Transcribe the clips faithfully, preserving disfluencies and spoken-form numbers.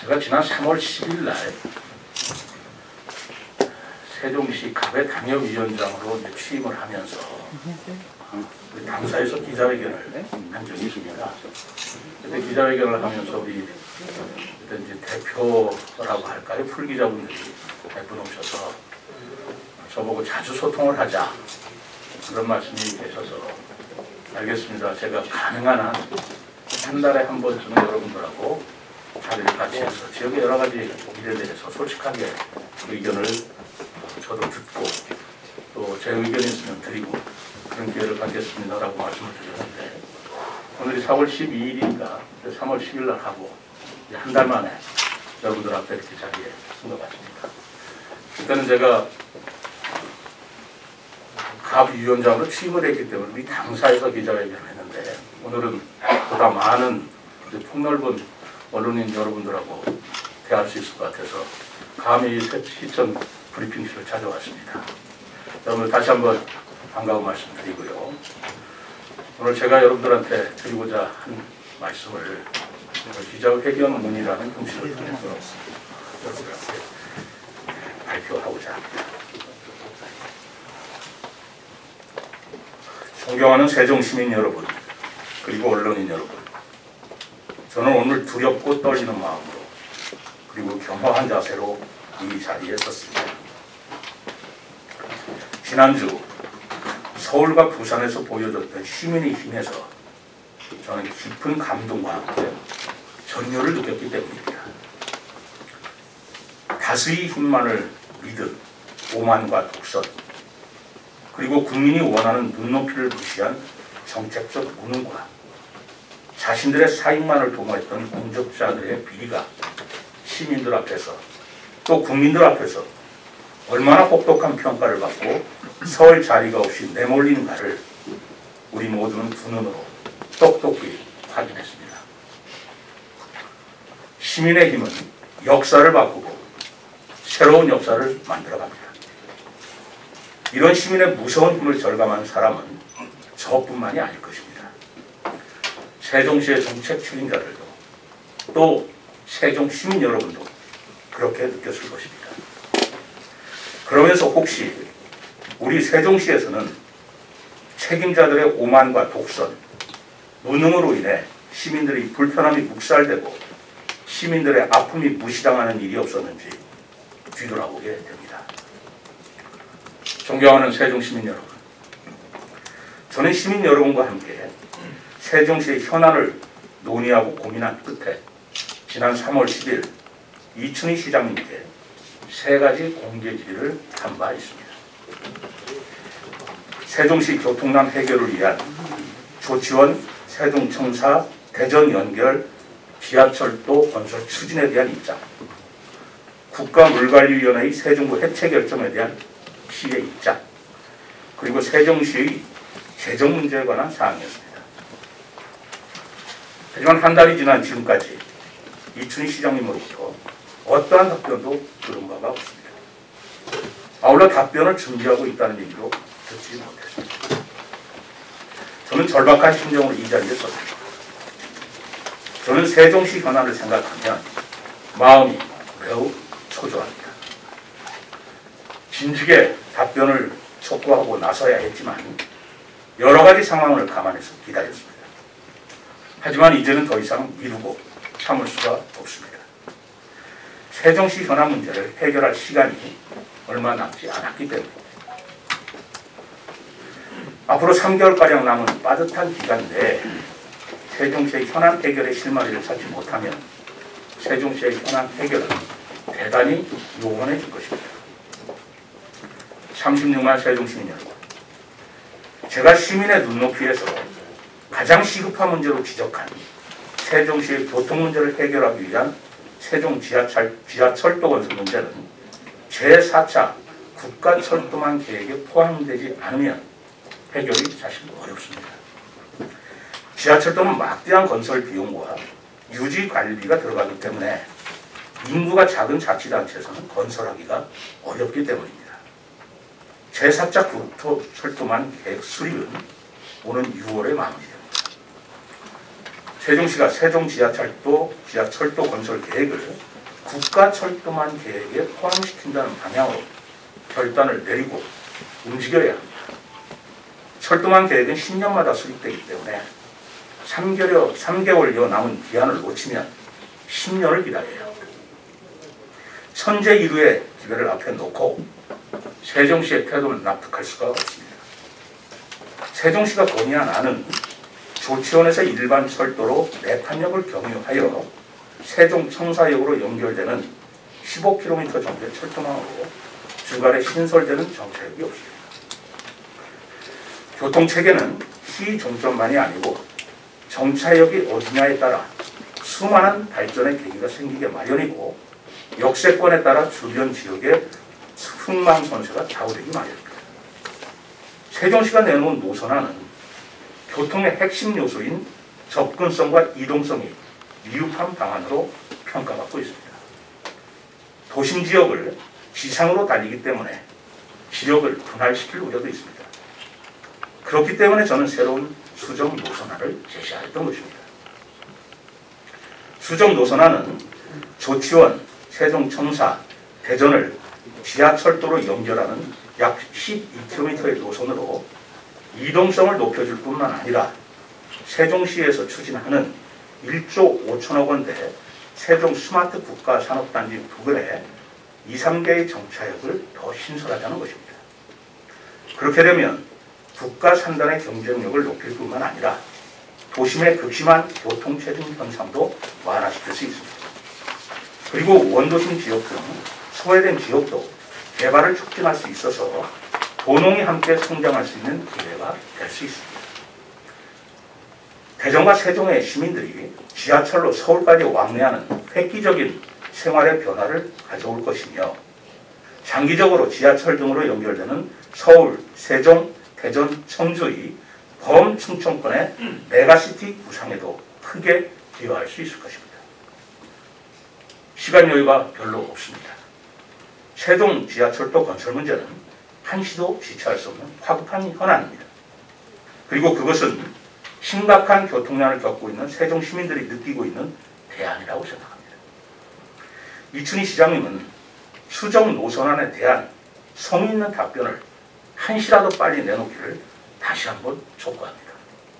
제가 지난 삼월 십일 날 세종시 갑의 당협위원장으로 이제 취임을 하면서 우리 당사에서 기자회견을 한 적이 있습니다. 그때 기자회견을 하면서 우리 그때 이제 대표라고 할까요? 풀기자분들이 몇 분 오셔서 저보고 자주 소통을 하자 그런 말씀이 계셔서 알겠습니다. 제가 가능한 한 한 달에 한 번쯤은 여러분들하고 자리를 같이 해서 지역의 여러 가지 일에 대해서 솔직하게 의견을 저도 듣고 또 제 의견이 있으면 드리고 그런 기회를 갖겠습니다라고 말씀을 드렸는데 오늘이 사월 십이일이니까 삼월 십일 날 하고 한 달 만에 여러분들 앞에 이렇게 자리에 쓴 것 같습니다. 그때는 제가 갑 위원장으로 취임을 했기 때문에 우리 당사에서 기자회견을 했는데 오늘은 보다 많은 폭넓은 언론인 여러분들하고 대할 수 있을 것 같아서 감히 시청 브리핑실을 찾아왔습니다. 여러분 다시 한번 반가운 말씀 드리고요. 오늘 제가 여러분들한테 드리고자 한 말씀을 기자회견 문이라는 형식을 통해서 여러분들한테 발표하고자 합니다. 존경하는 세종시민 여러분, 그리고 언론인 여러분, 저는 오늘 두렵고 떨리는 마음으로 그리고 겸허한 자세로 이 자리에 섰습니다. 지난주 서울과 부산에서 보여줬던 시민의 힘에서 저는 깊은 감동과 함께 전율을 느꼈기 때문입니다. 다수의 힘만을 믿은 오만과 독선, 그리고 국민이 원하는 눈높이를 무시한 정책적 무능과 자신들의 사익만을 도모했던 공적자들의 비리가 시민들 앞에서 또 국민들 앞에서 얼마나 혹독한 평가를 받고 설 자리가 없이 내몰리는가를 우리 모두는 두 눈으로 똑똑히 확인했습니다. 시민의 힘은 역사를 바꾸고 새로운 역사를 만들어갑니다. 이런 시민의 무서운 힘을 절감한 사람은 저뿐만이 아닐 것입니다. 세종시의 정책 책임자들도 또 세종 시민 여러분도 그렇게 느꼈을 것입니다. 그러면서 혹시 우리 세종시에서는 책임자들의 오만과 독선, 무능으로 인해 시민들의 불편함이 묵살되고 시민들의 아픔이 무시당하는 일이 없었는지 뒤돌아보게 됩니다. 존경하는 세종시민 여러분, 저는 시민 여러분과 함께 세종시의 현안을 논의하고 고민한 끝에 지난 삼월 십일 이춘희 시장님께 세 가지 공개 질의를 한 바 있습니다. 세종시 교통난 해결을 위한 조치원 세종청사 대전 연결 지하철도 건설 추진에 대한 입장, 국가물관리위원회의 세종구 해체 결정에 대한 시의 입장, 그리고 세종시의 재정 문제에 관한 사항이었습니다. 하지만 한 달이 지난 지금까지 이춘희 시장님으로부터 어떠한 답변도 들은 바가 없습니다. 아울러 답변을 준비하고 있다는 얘기도 듣지 못했습니다. 저는 절박한 심정으로 이 자리에 섰습니다. 저는 세종시 현안을 생각하면 마음이 매우 초조합니다. 진즉에 답변을 촉구하고 나서야 했지만 여러 가지 상황을 감안해서 기다렸습니다. 하지만 이제는 더 이상 미루고 참을 수가 없습니다. 세종시 현안 문제를 해결할 시간이 얼마 남지 않았기 때문입니다. 앞으로 삼 개월가량 남은 빠듯한 기간 내에 세종시의 현안 해결의 실마리를 찾지 못하면 세종시의 현안 해결은 대단히 요원해질 것입니다. 삼십육만 세종시민 여러분, 제가 시민의 눈높이에서 가장 시급한 문제로 지적한 세종시의 교통 문제를 해결하기 위한 세종 지하철, 지하철도 건설 문제는 제사 차 국가철도망 계획에 포함되지 않으면 해결이 사실 어렵습니다. 지하철도는 막대한 건설 비용과 유지 관리비가 들어가기 때문에 인구가 작은 자치단체에서는 건설하기가 어렵기 때문입니다. 제사 차 국토철도망 계획 수립은 오는 유월에 마무리됩니다. 세종시가 세종 지하철도, 지하철도 건설 계획을 국가철도만 계획에 포함시킨다는 방향으로 결단을 내리고 움직여야 합니다. 철도만 계획은 십 년마다 수립되기 때문에 삼 개월, 삼 개월여 남은 기한을 놓치면 십 년을 기다려야 합니다. 선제 이루의 기회를 앞에 놓고 세종시의 태도를 납득할 수가 없습니다. 세종시가 건의한 안은 조치원에서 일반 철도로 내탄역을 경유하여 세종 청사역으로 연결되는 십오 킬로미터 정도의 철도망으로 중간에 신설되는 정차역이 없습니다. 교통체계는 시 종점만이 아니고 정차역이 어디냐에 따라 수많은 발전의 계기가 생기게 마련이고 역세권에 따라 주변 지역의 흥망성쇠가 좌우되기 마련입니다. 세종시가 내놓은 노선안은 교통의 핵심 요소인 접근성과 이동성이 미흡한 방안으로 평가받고 있습니다. 도심 지역을 지상으로 달리기 때문에 지역을 분할시킬 우려도 있습니다. 그렇기 때문에 저는 새로운 수정 노선안을 제시하였던 것입니다. 수정 노선안은 조치원, 세종청사, 대전을 지하철도로 연결하는 약 십이 킬로미터의 노선으로 이동성을 높여줄 뿐만 아니라 세종시에서 추진하는 일조 오천억 원대 세종 스마트 국가산업단지 부근에 이, 삼 개의 정차역을 더 신설하자는 것입니다. 그렇게 되면 국가 산단의 경쟁력을 높일 뿐만 아니라 도심의 극심한 교통체증 현상도 완화시킬 수 있습니다. 그리고 원도심 지역 등 소외된 지역도 개발을 촉진할 수 있어서 도농이 함께 성장할 수 있는 기회가 될 수 있습니다. 대전과 세종의 시민들이 지하철로 서울까지 왕래하는 획기적인 생활의 변화를 가져올 것이며 장기적으로 지하철 등으로 연결되는 서울, 세종, 대전, 청주의 범충청권의 메가시티 구상에도 크게 기여할 수 있을 것입니다. 시간 여유가 별로 없습니다. 세종 지하철도 건설 문제는 한시도 지체할 수 없는 화급한 현안입니다. 그리고 그것은 심각한 교통난을 겪고 있는 세종 시민들이 느끼고 있는 대안이라고 생각합니다. 이춘희 시장님은 수정 노선안에 대한 성의 있는 답변을 한시라도 빨리 내놓기를 다시 한번 촉구합니다.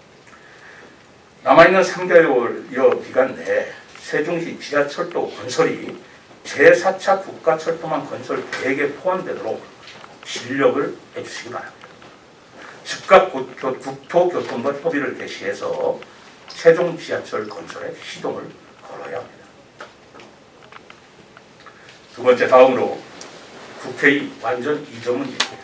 남아있는 삼 개월여 기간 내에 세종시 지하철도 건설이 제사 차 국가철도망 건설 계획에 포함되도록 진력을 해주시기 바랍니다. 즉각 국토교통부 협의를 개시해서 세종 지하철 건설에 시동을 걸어야 합니다. 두 번째, 다음으로 국회의 완전 이전 문제입니다.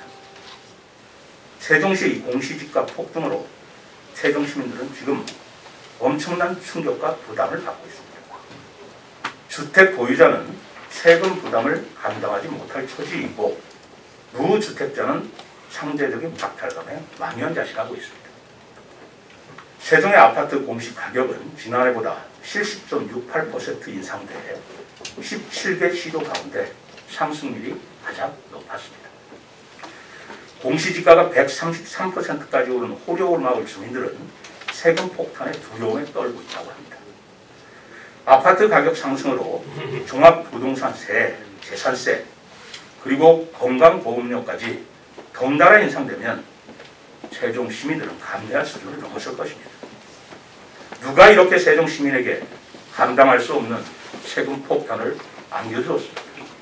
세종시 공시지가 폭등으로 세종 시민들은 지금 엄청난 충격과 부담을 받고 있습니다. 주택 보유자는 세금 부담을 감당하지 못할 처지이고 무주택자는 상대적인 박탈감에 망연자실하고 있습니다. 세종의 아파트 공시 가격은 지난해보다 칠십 점 육팔 퍼센트 인상돼 십칠 개 시도 가운데 상승률이 가장 높았습니다. 공시지가가 백삼십삼 퍼센트까지 오른 호려울 마을 주민들은 세금 폭탄의 두려움에 떨고 있다고 합니다. 아파트 가격 상승으로 종합부동산세, 재산세, 그리고 건강보험료까지 덩달아 인상되면 세종 시민들은 감내할 수준을 넘어설 것입니다. 누가 이렇게 세종 시민에게 감당할 수 없는 세금 폭탄을 안겨주었습니까?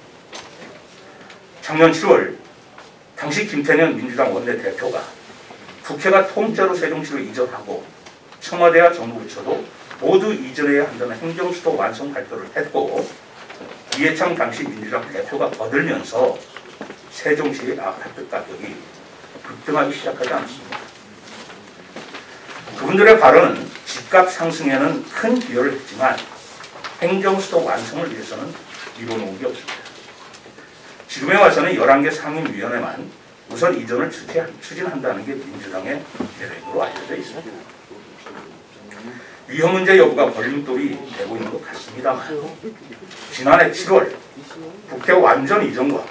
작년 칠월 당시 김태년 민주당 원내대표가 국회가 통째로 세종시로 이전하고 청와대와 정부부처도 모두 이전해야 한다는 행정수도 완성 발표를 했고 이해창 당시 민주당 대표가 거들면서 세종시의 아파트 가격이 급등하기 시작하지 않습니다. 그분들의 발언은 집값 상승에는 큰 기여를 했지만 행정수도 완성을 위해서는 이뤄놓은 게 없습니다. 지금에 와서는 열한 개 상임위원회만 우선 이전을 추진한다는 게 민주당의 계획으로 알려져 있습니다. 위험 문제 여부가 걸림돌이 되고 있는 것 같습니다만 지난해 칠월 국회 완전 이전과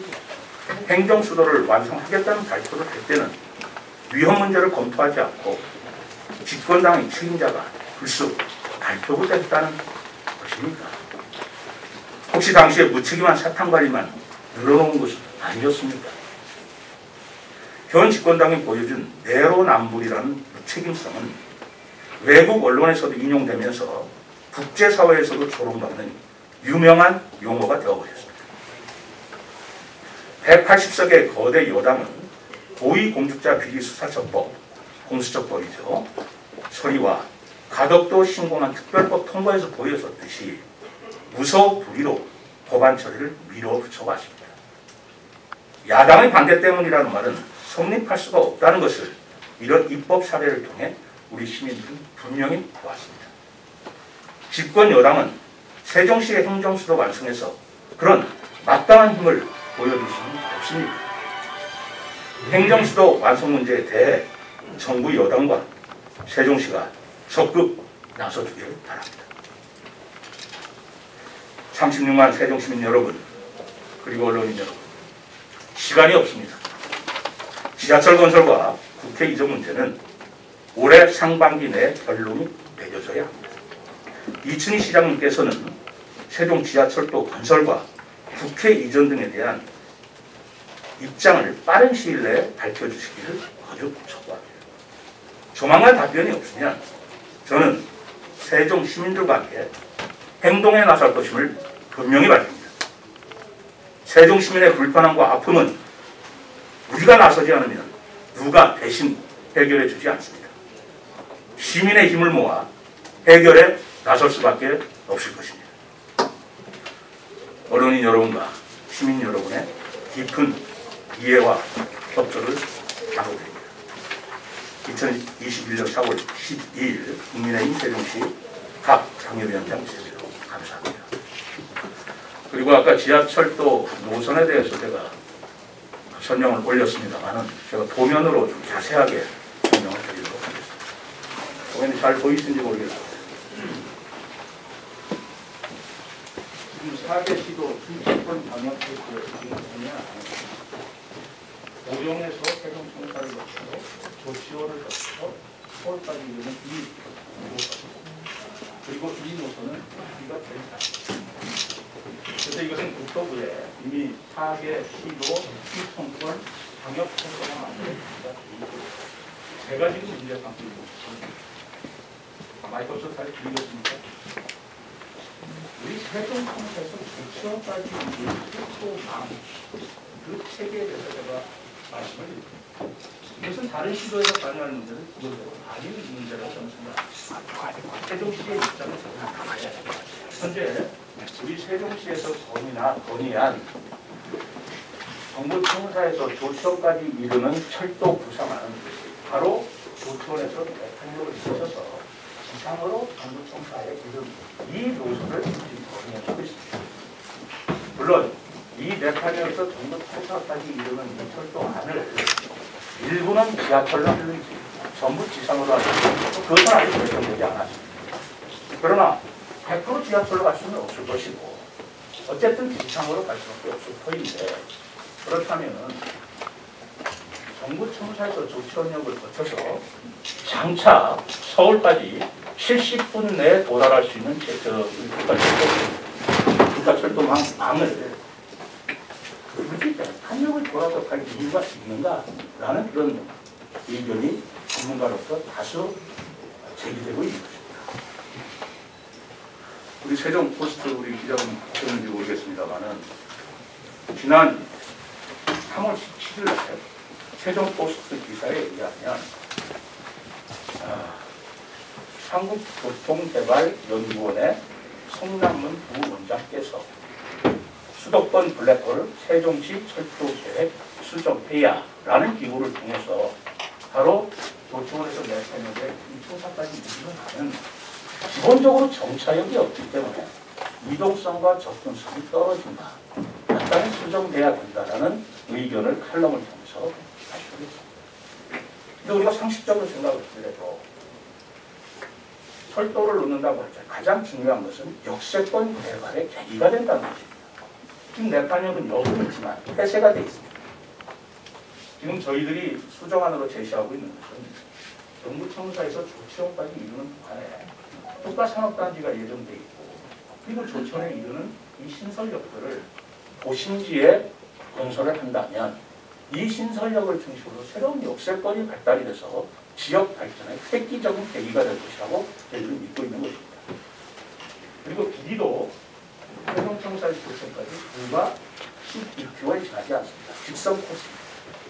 행정수도를 완성하겠다는 발표를 할 때는 위험 문제를 검토하지 않고 집권당의 책임자가 불쑥 발표를 했다는 것입니까? 혹시 당시에 무책임한 사탕발이만 늘어놓은 것은 아니었습니까? 현 집권당이 보여준 내로남불이라는 무책임성은 외국 언론에서도 인용되면서 국제사회에서도 조롱받는 유명한 용어가 되어버렸습니다. 백팔십 석의 거대 여당은 고위공직자 비리수사처법, 공수처법이죠. 서리와 가덕도 신공한 특별법 통과에서 보여줬듯이 무소불위로 법안 처리를 밀어붙여 왔습니다. 야당의 반대 때문이라는 말은 성립할 수가 없다는 것을 이런 입법 사례를 통해 우리 시민들은 분명히 보았습니다. 집권 여당은 세종시의 행정수도 완성해서 그런 마땅한 힘을 보여줄 수는 없습니다. 행정수도 완성 문제에 대해 정부 여당과 세종시가 적극 나서주기를 바랍니다. 삼십육만 세종시민 여러분, 그리고 언론인 여러분, 시간이 없습니다. 지하철 건설과 국회 이전 문제는 올해 상반기 내에 결론이 내려져야 합니다. 이춘희 시장님께서는 세종 지하철도 건설과 국회 이전 등에 대한 입장을 빠른 시일 내에 밝혀주시기를 거듭 촉구합니다. 조만간 답변이 없으면 저는 세종 시민들과 함께 행동에 나설 것임을 분명히 밝힙니다. 세종 시민의 불편함과 아픔은 우리가 나서지 않으면 누가 대신 해결해 주지 않습니다. 시민의 힘을 모아 해결에 나설 수밖에 없을 것입니다. 언론인 여러분과 시민 여러분의 깊은 이해와 협조를 당부드립니다. 이천이십일 년 사월 십이일 국민의힘 세종시 각 당협위원장 제대로 감사합니다. 그리고 아까 지하철도 노선에 대해서 제가 설명을 올렸습니다만은 제가 도면으로 좀 자세하게 설명을 드리도록 하겠습니다. 도면이 잘 보이시는지 모르겠습니다. 지금 사 개 시도 중심권 방역 테이프를 지금 보면 오종에서 세종청사를 거쳐서 조치원을 거쳐서 서울까지 이르는 이 노선, 그리고 이 노선은 우리가 제일 잘. 그래서 이것은 국토부에 이미 사 개 시도 시청권 방역 테이프가 만들어졌습니다. 제가 지금 문제 삼고 있습니다. 마이크로소프트 잘 들리겠습니까? 우리 세종청사에서 조치원까지 이르는 속도망, 그 체계에 대해서 제가 말씀을 드립니다. 이것은 다른 시도에서 관여할 문제는 그것대로 아닌 문제라고 저는 생각합니다. 세종시의 입장을 적용합니다. 현재 우리 세종시에서 건의나 건의한 정부 청사에서 조치원까지 이르는 철도 구상안은 바로 조치원에서 매탄력을 거쳐서 지상으로 정부 청사에 이른 이 노선을 지금 건의하고 있습니다. 물론 이 매탄역에서 정부 청사까지 이르는 이 철도안을 일부는 지하철로 하는지 전부 지상으로 하는지 그것은 아직 결정되지 않았습니다. 그러나 백 퍼센트 지하철로 갈 수는 없을 것이고 어쨌든 지상으로 갈 수밖에 없을 터인데, 그렇다면 정부 청사에서 조치원역을 거쳐서 장차 서울까지 칠십 분 내에 도달할 수 있는 국가철도망을 굳이 탄력을 돌아서 갈 이유가 있는가라는 그런 의견이 전문가로서 다수 제기되고 있는 것입니다. 우리 세종 포스트 우리 기자분 보셨는지 모르겠습니다만은 지난 삼월 십칠일 날 세종 포스트 기사에 의하면 아, 한국교통개발연구원의 송남문 부원장께서 수도권 블랙홀 세종시 철도계획 수정회야라는 기구를 통해서 바로 조치원에서 매탄역에 청사까지 이르는 기본적으로 정차역이 없기 때문에 이동성과 접근성이 떨어진다. 약간은 수정돼야 된다라는 의견을 칼럼을 통해서 발표했습니다. 근데 우리가 상식적으로 생각을 하더라도 철도를 놓는다고 할 때 가장 중요한 것은 역세권 개발의 계기가 된다는 것입니다. 지금 매탄역은 여기 있지만 폐쇄가 되어 있습니다. 지금 저희들이 수정안으로 제시하고 있는 것은 정부 청사에서 조치원까지 이루는 동안에 국가산업단지가 예정되어 있고 그리고 조천에 이르는 이 신설역들을 도심지에 건설을 한다면 이 신설역을 중심으로 새로운 역세권이 발달이 돼서 지역 발전의 획기적인 계기가 될 것이라고 저희들은 믿고 있는 것입니다. 그리고 길이도 세종청사에서 조천까지 불과 십일 킬로미터에 지나지 않습니다. 직선 코스입니다.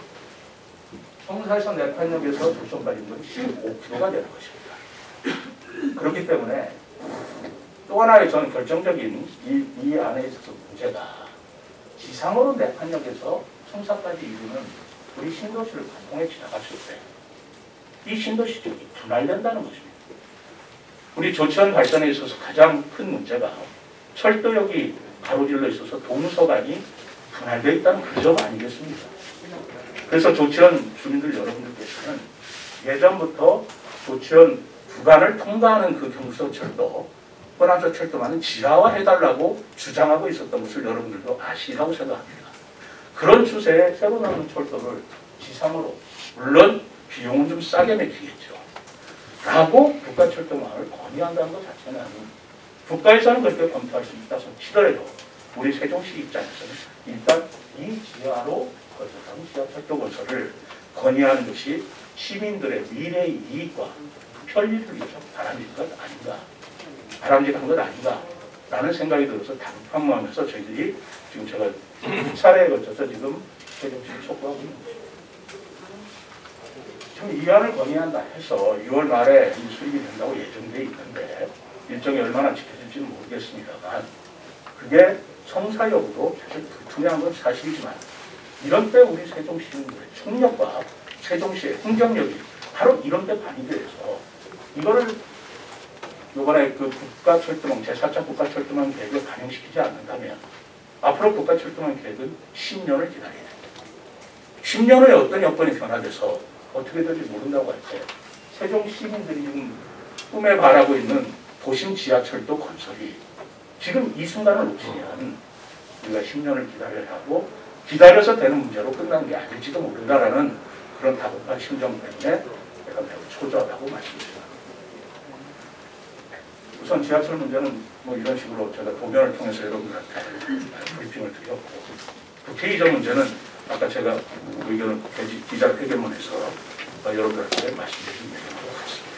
청사에서 내판역에서 조천까지는 건 십오 킬로미터가 되는 것입니다. 그렇기 때문에 또 하나의 저는 결정적인 이, 이 안에 있어서 문제가 지상으로 내판역에서 청사까지 이루는 우리 신도시를 관통해 지나갔을 때 이 신도시 쪽이 분할된다는 것입니다. 우리 조천 발전에 있어서 가장 큰 문제가 철도역이 가로질러 있어서 동서간이 분할되어 있다는 그 점 아니겠습니까? 그래서 조천 주민들 여러분들께서는 예전부터 조천 구간을 통과하는 그 경부서철도, 호남서철도만은 지하화해달라고 주장하고 있었던 것을 여러분들도 아시라고 생각합니다. 그런 추세에 새로 나오는 철도를 지상으로, 물론 비용은 좀 싸게 맥히겠죠. 라고 국가철도망을 건의한다는 것 자체는 국가에서는 그렇게 검토할 수 있다 치더라도 우리 세종시 입장에서는 일단 이 지하로 건설하는 지하철도 건설을 건의하는 것이 시민들의 미래의 이익과 편리를 위해서 바람직한 것 아닌가, 바람직한 것 아닌가 라는 생각이 들어서 당판무하면서 저희들이 지금 제가 차례에 걸쳐서 지금 세종시를 촉구하고 있는 것입니다. 지금 이 안을 건의한다 해서 유월 말에 수립이 된다고 예정되어 있는데 일정이 얼마나 지켜질지는 모르겠습니다만 그게 성사역으로 사실 불투명한 건 사실이지만 이런 때 우리 세종시민들의 총력과 세종시의 행정력이 바로 이런 때 발휘돼서 이거를 이번에 그 국가철도망 제사 차 국가철도망 계획을 반영시키지 않는다면 앞으로 국가철도망 계획은 십 년을 기다려야 됩니다. 십 년 후에 어떤 여건이 변화돼서 어떻게 될지 모른다고 할 때 세종 시민들이 지금 꿈에 바라고 있는 도심 지하철도 건설이 지금 이 순간을 놓치면 우리가 십 년을 기다려야 하고 기다려서 되는 문제로 끝나는 게 아닐지도 모른다라는 그런 다급한 심정 때문에 제가 매우 초조하다고 말씀드립니다. 우선 지하철 문제는 뭐 이런 식으로 제가 도면을 통해서 여러분들한테 브리핑을 드렸고 국회의정 문제는 아까 제가 의견을 기자회견문에서 여러분들한테 말씀드린 내용으로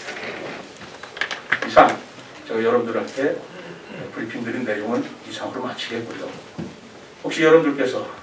같습니다. 이상 제가 여러분들한테 브리핑 드린 내용은 이상으로 마치겠고요. 혹시 여러분들께서